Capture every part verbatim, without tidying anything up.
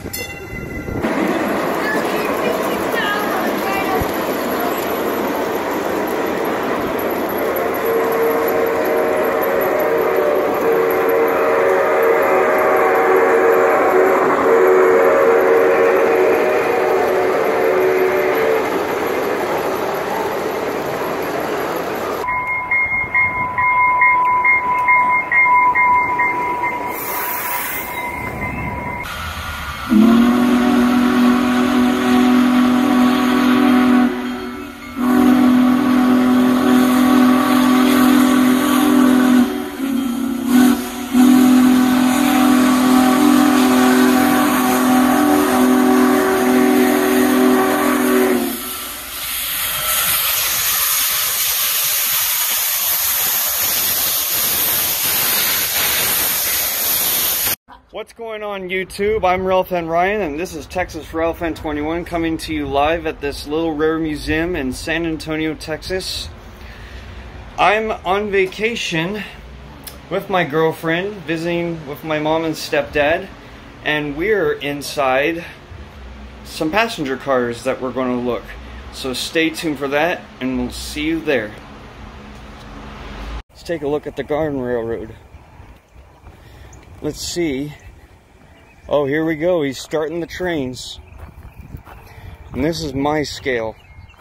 What's going on YouTube? I'm Railfan Ryan and this is Texas Railfan twenty-one coming to you live at this little rare museum in San Antonio, Texas. I'm on vacation with my girlfriend, visiting with my mom and stepdad, and we're inside some passenger cars that we're going to look. So stay tuned for that and we'll see you there. Let's take a look at the Garden Railroad. Let's see. Oh, here we go. He's starting the trains. And this is my scale.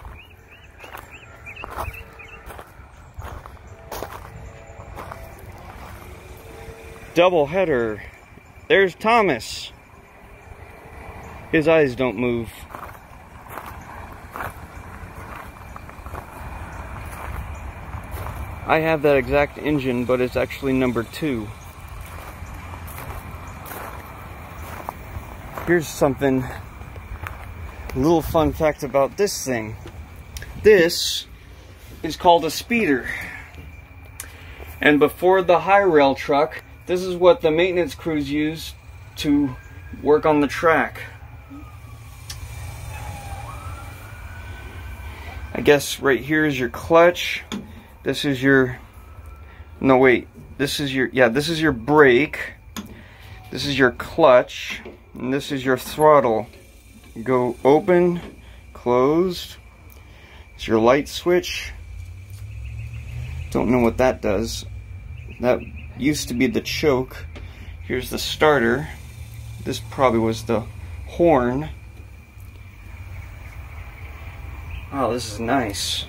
Double header. There's Thomas. His eyes don't move. I have that exact engine, but it's actually number two. Here's something, a little fun fact about this thing. This is called a speeder. And before the high rail truck, this is what the maintenance crews use to work on the track. I guess right here is your clutch. This is your, no wait, this is your, yeah, this is your brake. This is your clutch. And this is your throttle. Go open, closed. It's your light switch. Don't know what that does. That used to be the choke. Here's the starter. This probably was the horn. Oh, this is nice.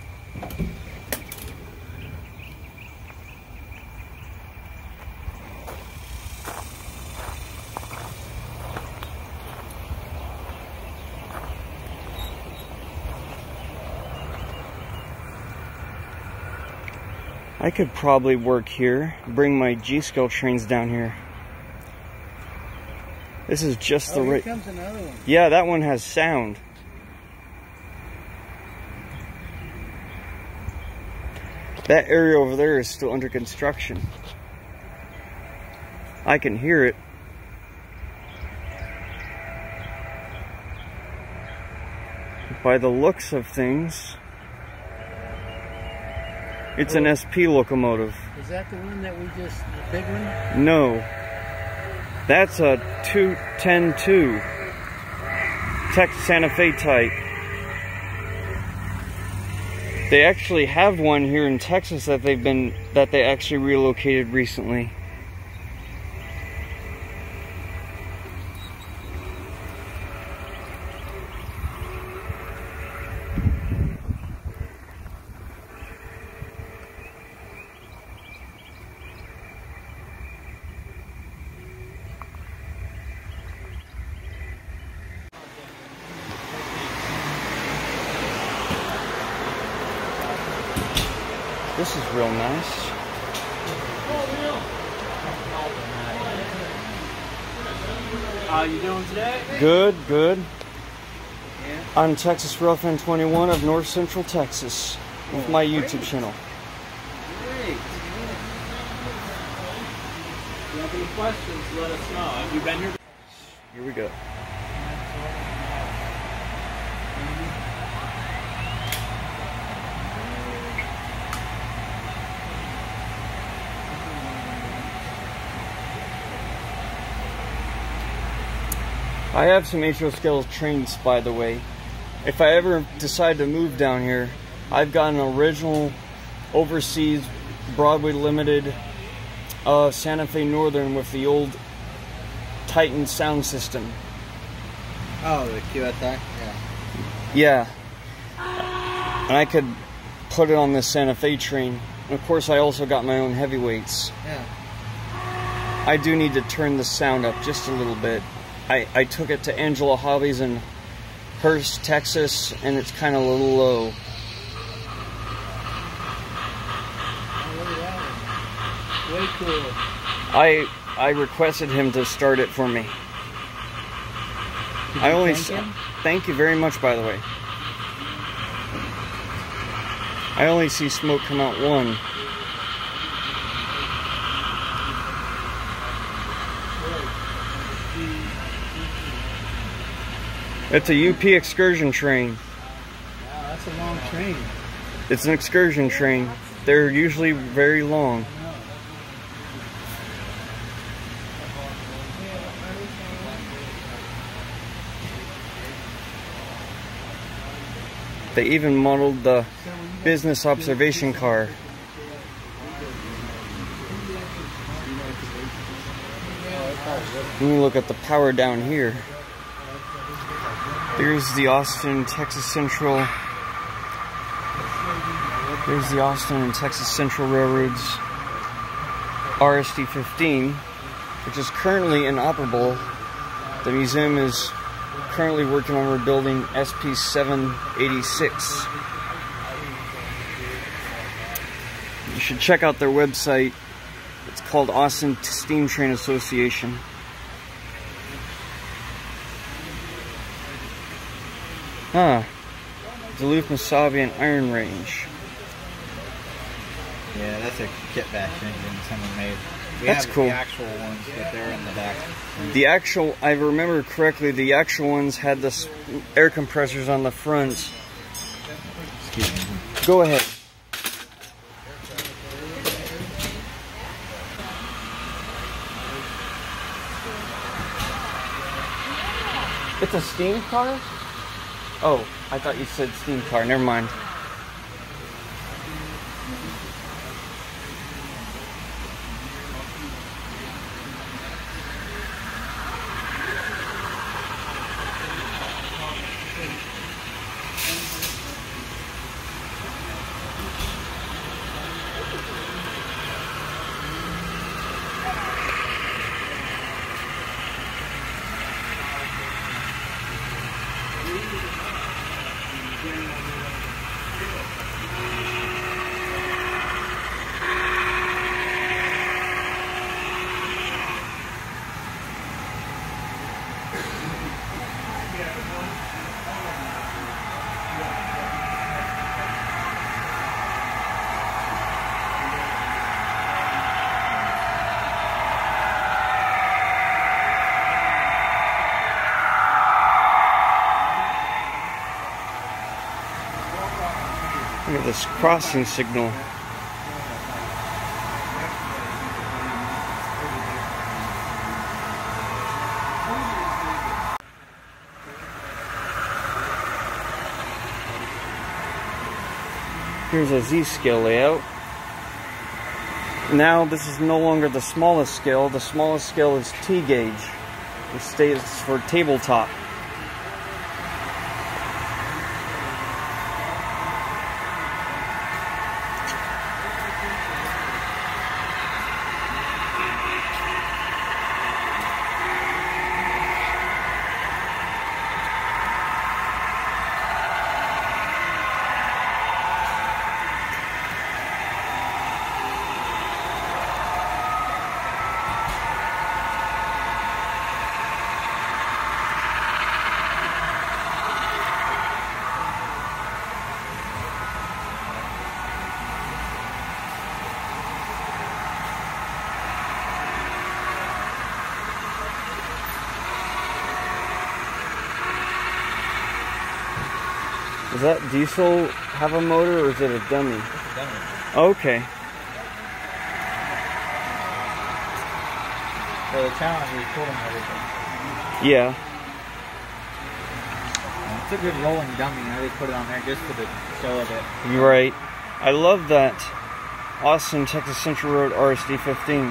I could probably work here, bring my G-scale trains down here. This is just oh, the right. Here comes another one. Yeah, that one has sound. That area over there is still under construction. I can hear it. By the looks of things, it's an S P locomotive. Is that the one that we just, the big one? No. That's a two ten two. Texas Santa Fe type. They actually have one here in Texas that they've been, that they actually relocated recently. This is real nice. How you doing today? Good, good. Yeah. I'm Texas Railfan twenty-one of North Central Texas with my YouTube channel. Great. If you have any questions, let us know. Have you been here? Here we go. I have some H O scale trains, by the way. If I ever decide to move down here, I've got an original overseas Broadway Limited uh, Santa Fe Northern with the old Titan sound system. Oh, the Q S I? Yeah. Yeah. And I could put it on this Santa Fe train. And of course, I also got my own heavyweights. Yeah. I do need to turn the sound up just a little bit. I, I took it to Angela Hobbies in Hurst, Texas, and it's kind of a little low. Way cool. I I requested him to start it for me. Did I you only thank him? Thank you very much, by the way. I only see smoke come out one. It's a U P excursion train. Wow, that's a long train. It's an excursion train. They're usually very long. They even modeled the business observation car. Let me look at the power down here. There's the Austin, Texas Central. There's the Austin and Texas Central Railroad's R S D fifteen, which is currently inoperable. The museum is currently working on rebuilding S P seven eighty-six. You should check out their website. It's called Austin Steam Train Association. Huh. Duluth, Masabian Iron Range. Yeah, that's a kit bash engine someone made. We That's have cool. The actual ones, but they're in the back. The actual, I remember correctly, the actual ones had the s- air compressors on the front. Excuse me. Go ahead. It's a steam car? Oh, I thought you said steam car. Never mind. Look at this crossing signal. Here's a Z-scale layout. Now this is no longer the smallest scale. The smallest scale is T-gauge, which stands for tabletop. Does that diesel have a motor or is it a dummy? It's a dummy. Okay. So the challenge is pulling everything. Yeah. It's a good rolling dummy. I just put it on there just for the show of it. You're right. I love that Austin, Texas Central Road R S D fifteen.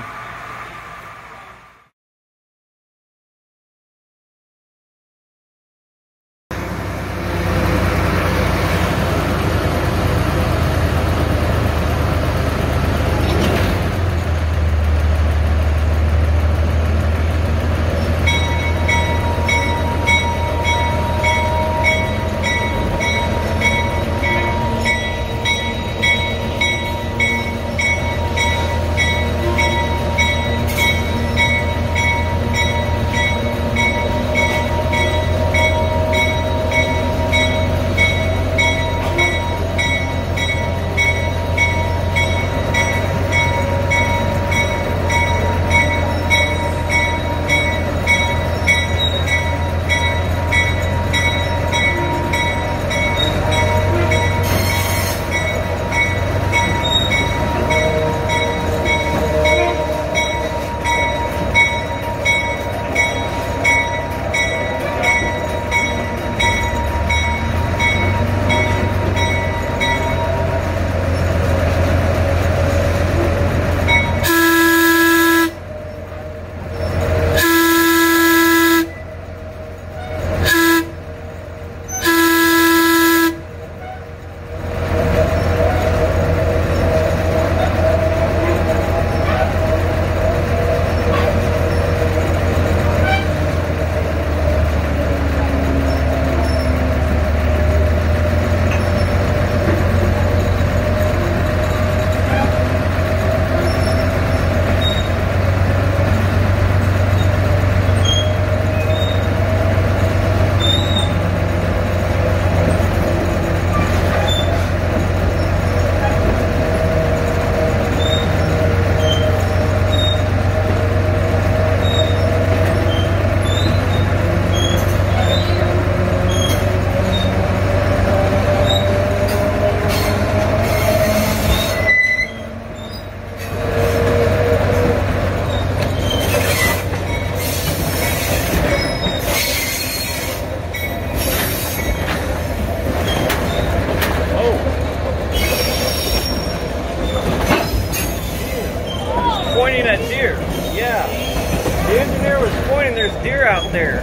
Pointing at deer. Yeah. The engineer was pointing, there's deer out there.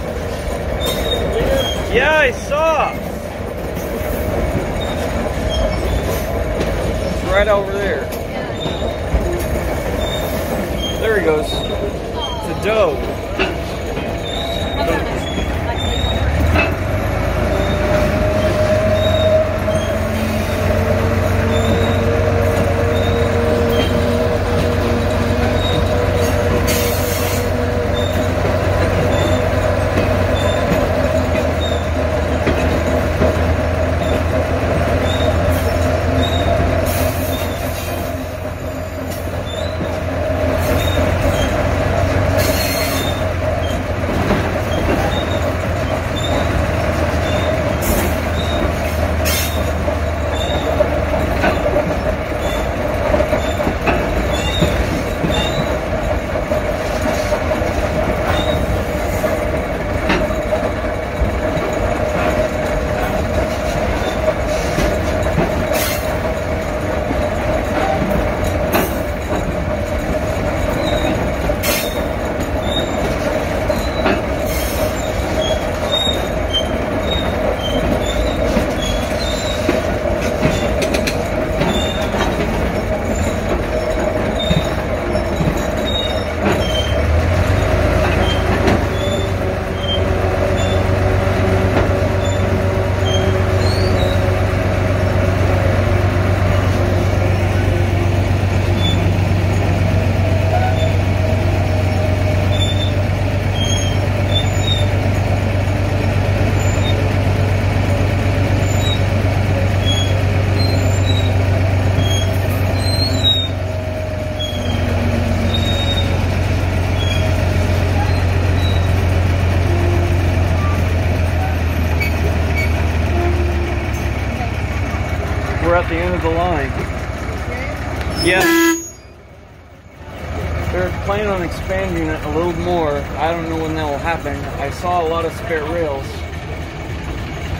Yeah, I saw. It's right over there. There he goes. It's a doe. We're at the end of the line. Yeah. They're planning on expanding it a little more. I don't know when that will happen. I saw a lot of spare rails.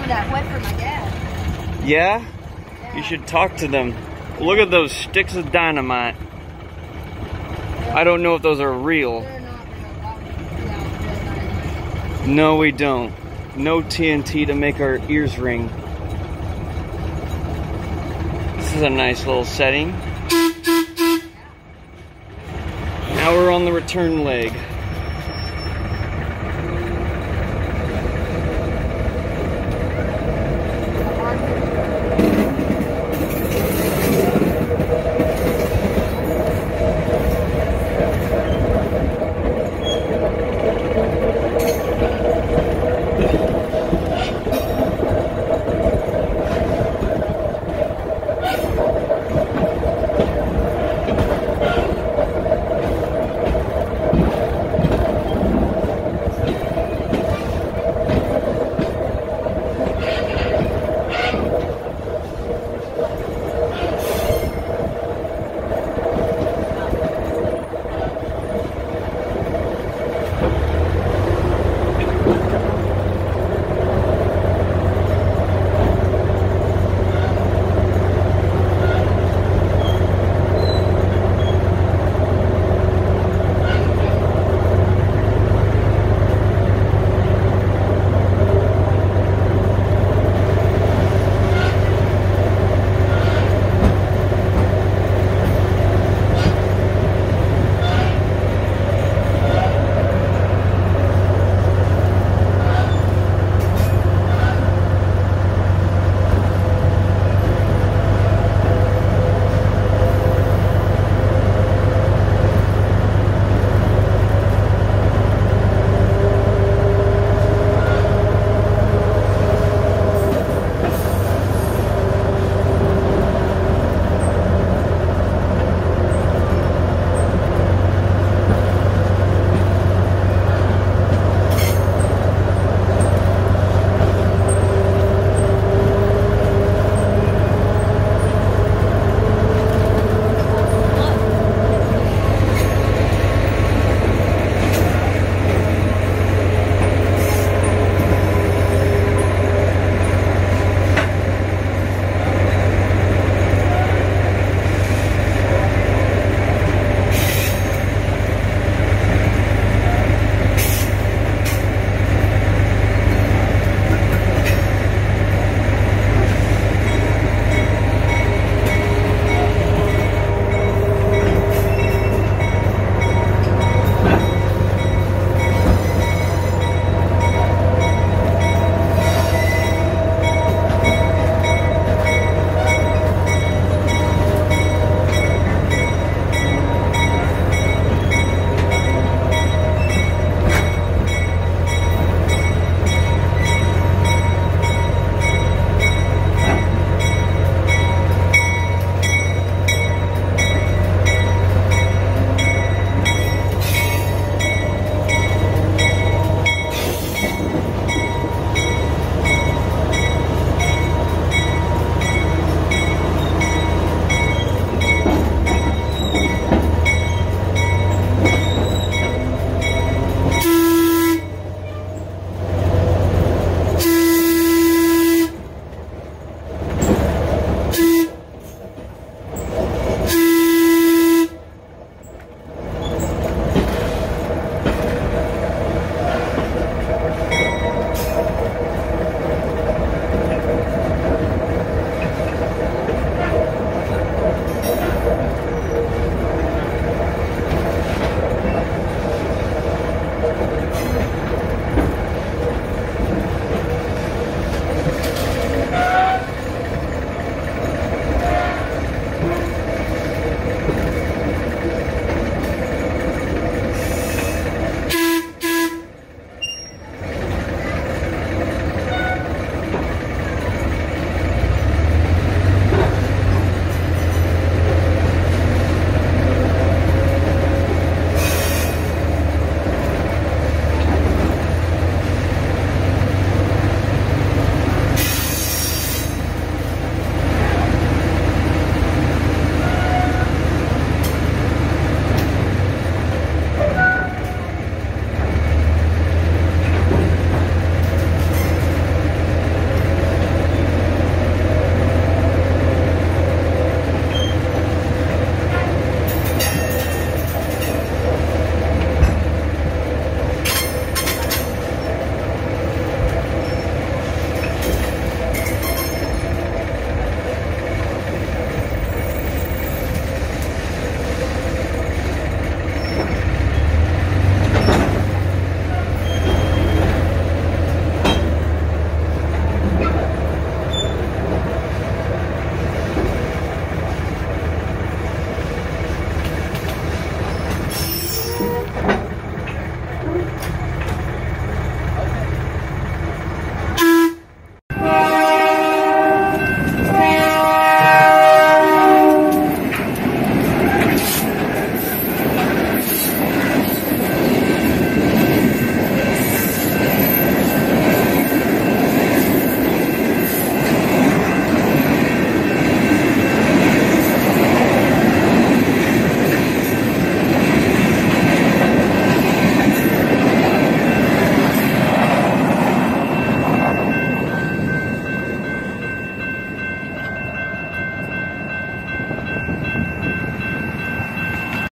of that wet for my dad. Yeah? Yeah. You should talk to them. Look at those sticks of dynamite. I don't know if those are real. They're not real. Yeah, No, we don't. No T N T to make our ears ring. This is a nice little setting. Now we're on the return leg.